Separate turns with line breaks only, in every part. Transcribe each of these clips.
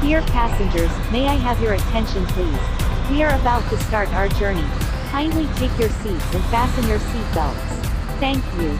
Dear passengers, may I have your attention please? We are about to start our journey. Kindly take your seats and fasten your seat belts. Thank you.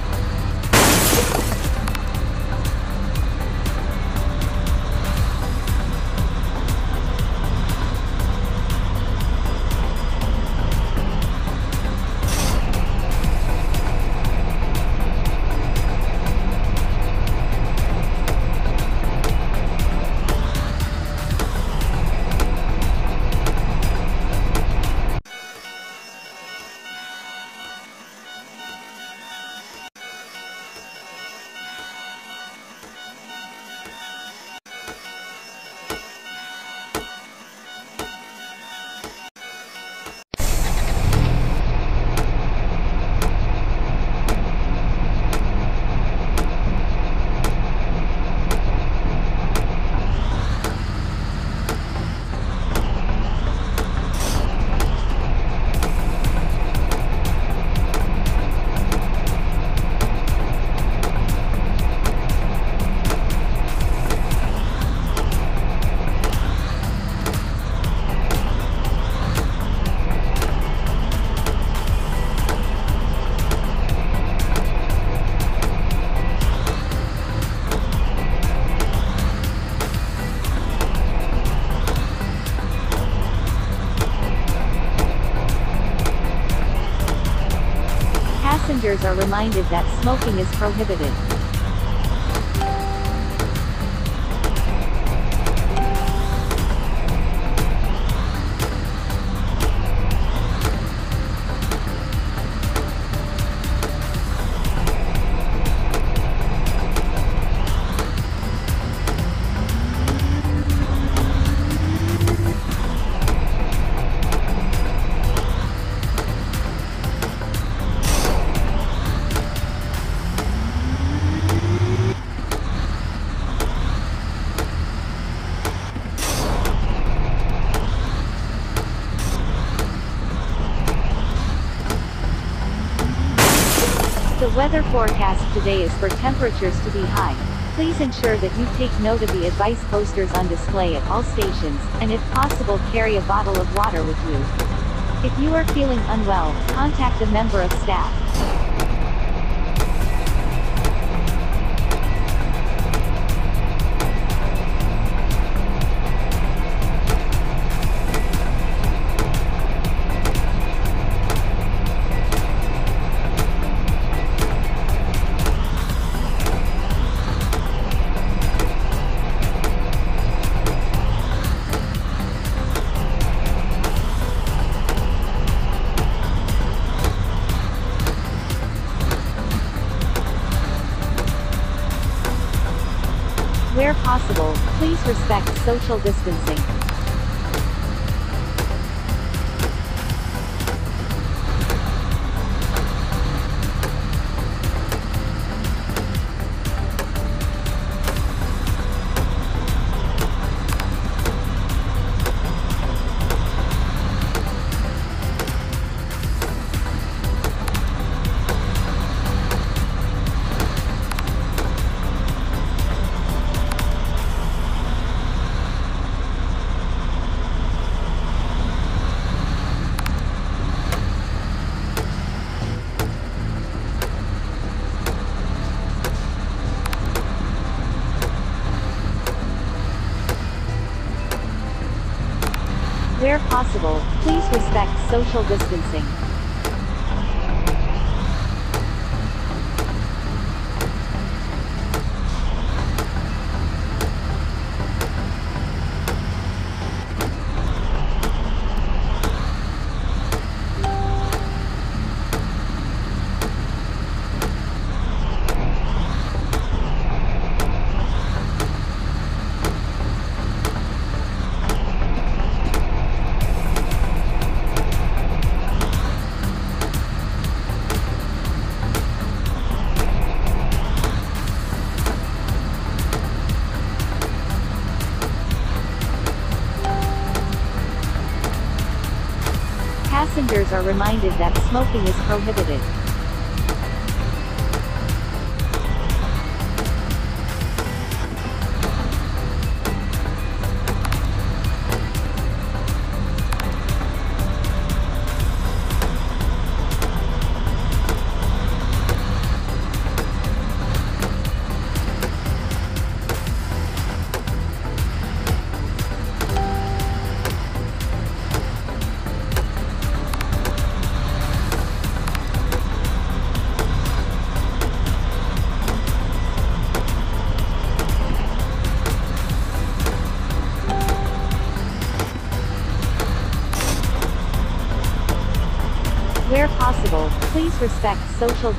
Passengers are reminded that smoking is prohibited. The weather forecast today is for temperatures to be high. Please ensure that you take note of the advice posters on display at all stations, and if possible carry a bottle of water with you. If you are feeling unwell, contact a member of staff. Where possible, please respect social distancing. Where possible, please respect social distancing. Passengers are reminded that smoking is prohibited. respect social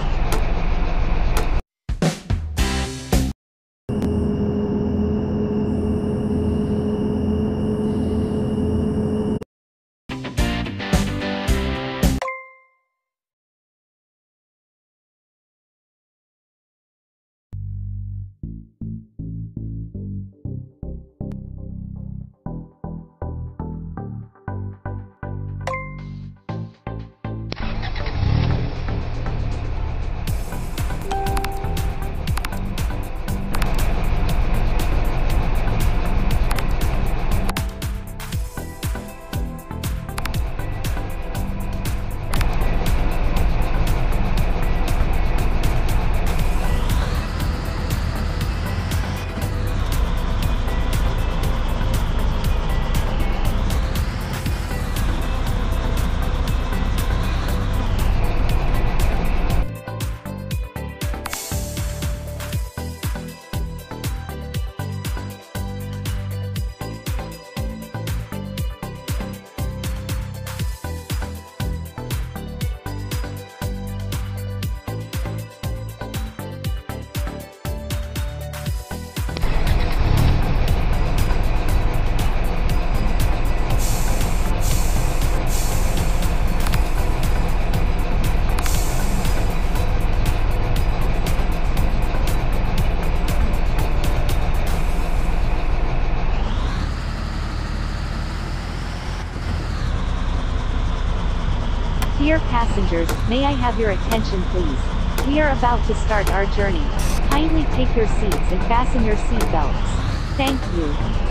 Dear passengers, may I have your attention please? We are about to start our journey. Kindly take your seats and fasten your seat belts. Thank you.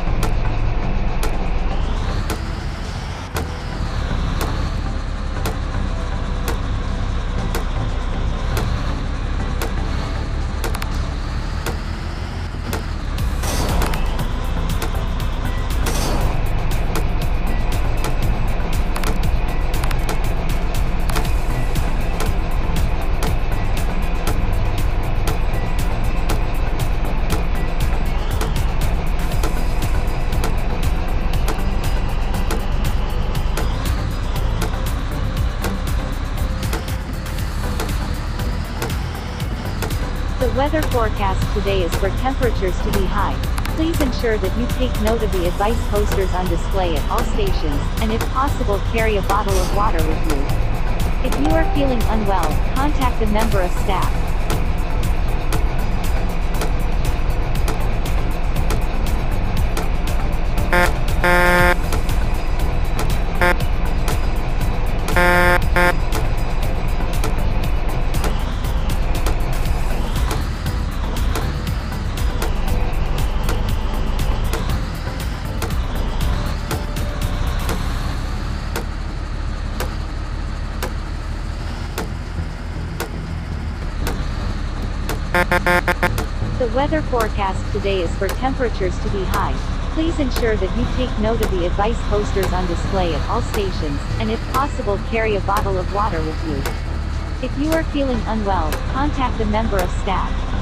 The weather forecast today is for temperatures to be high. Please ensure that you take note of the advice posters on display at all stations, and if possible carry a bottle of water with you. If you are feeling unwell, contact a member of staff. The weather forecast today is for temperatures to be high. Please ensure that you take note of the advice posters on display at all stations, and if possible carry a bottle of water with you. If you are feeling unwell, contact a member of staff.